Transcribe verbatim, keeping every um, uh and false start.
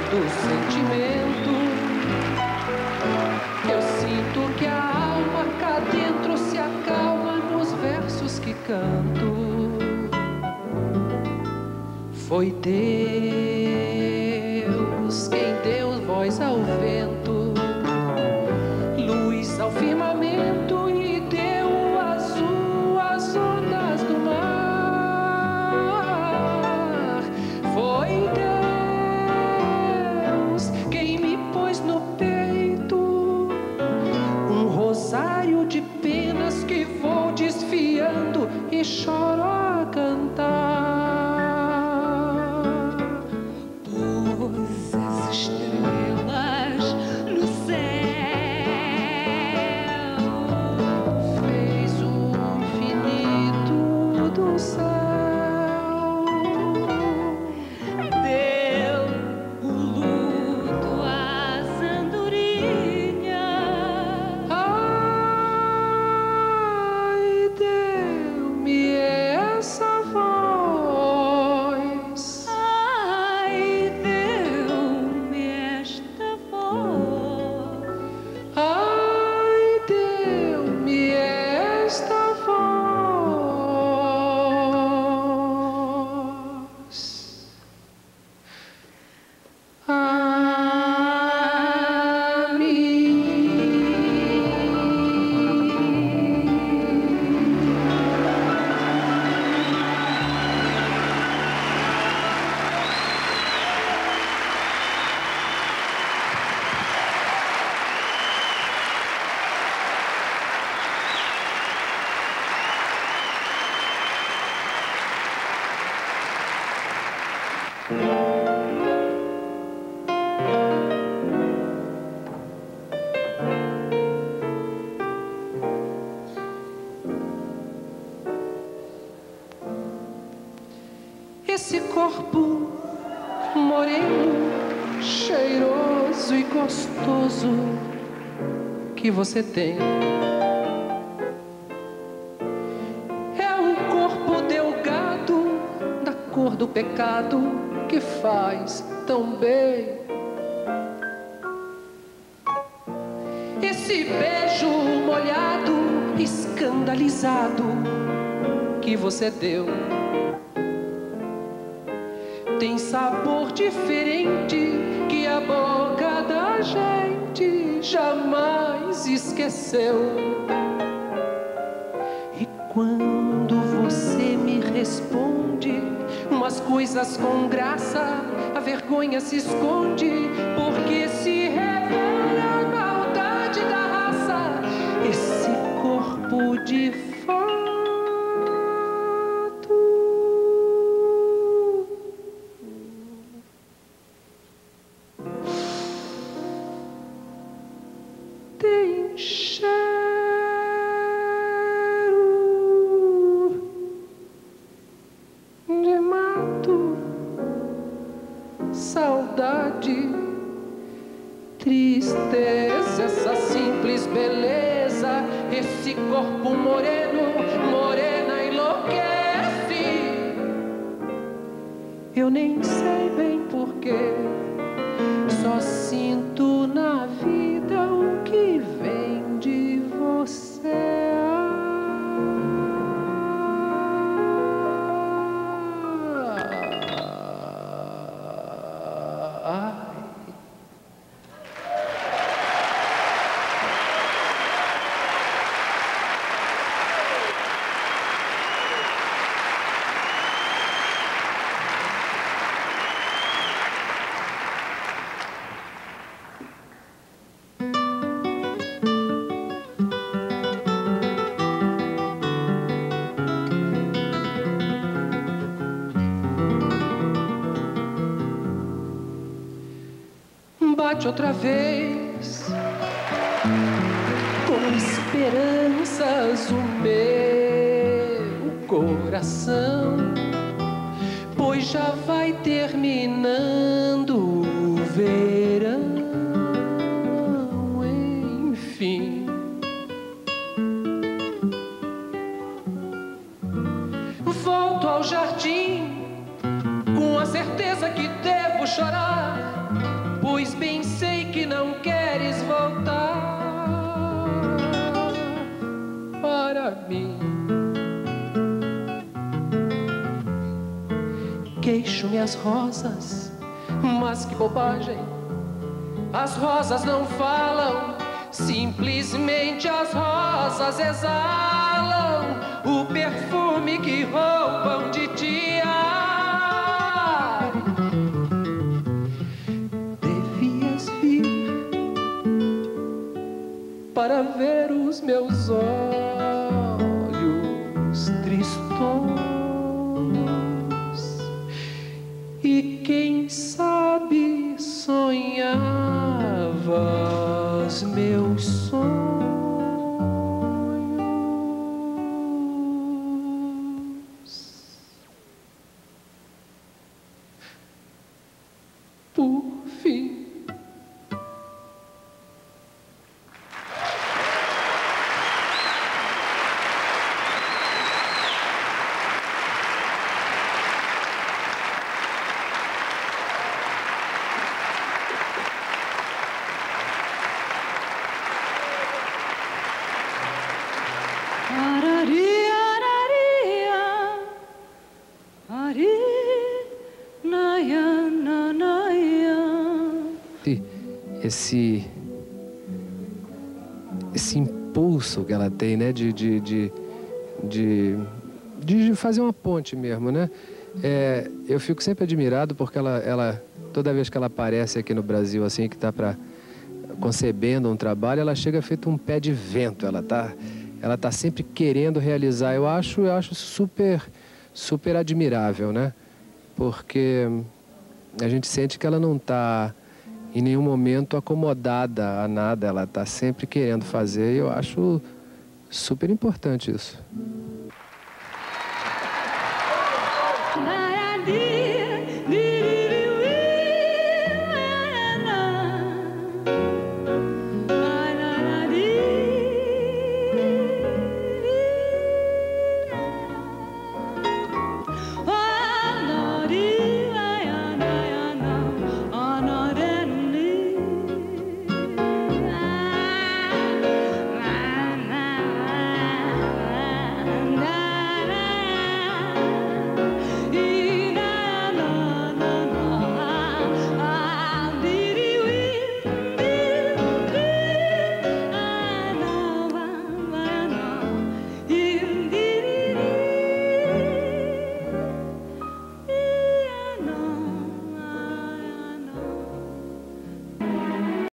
do sentimento. Eu sinto que a alma cá dentro se acalma nos versos que canto. Foi Deus quem deu voz ao vento, luz ao firmamento e deu azul às ondas do mar. Foi Deus quem me pôs no peito um rosário de penas que vou desfiando e choro a cantar. Esse corpo moreno, cheiroso e gostoso que você tem é um corpo delgado da cor do pecado que faz tão bem. Esse beijo molhado, escandalizado que você deu tem sabor diferente que a boca da gente jamais esqueceu. E quando você me responde umas coisas com graça, a vergonha se esconde, porque se revela a maldade da raça. Esse corpo de fato tem cheiro de mato, saudade, tristeza, essa simples beleza, esse corpo moreno, morena enlouquece. Eu nem sei bem porquê, só sinto na vida o que vem de você. Ah. Bate outra vez com esperanças o meu coração, pois já vai terminando o verão, enfim. Volto ao jardim com a certeza que devo chorar, pois bem sei que não queres voltar para mim. Queixo-me as rosas, mas que bobagem. As rosas não falam, simplesmente as rosas exalam o perfume que roubam de ti. Ai, devias vir para ver os meus olhos tristonhos e quem sabe sonhavas meus sonhos. Por fim. Esse, esse impulso que ela tem, né, de, de, de, de, de fazer uma ponte mesmo, né? É, eu fico sempre admirado porque ela, ela, toda vez que ela aparece aqui no Brasil, assim, que está para concebendo um trabalho, ela chega feito um pé de vento, ela está ela tá sempre querendo realizar. Eu acho, eu acho super, super admirável, né? Porque a gente sente que ela não está em nenhum momento acomodada a nada, ela está sempre querendo fazer e eu acho super importante isso.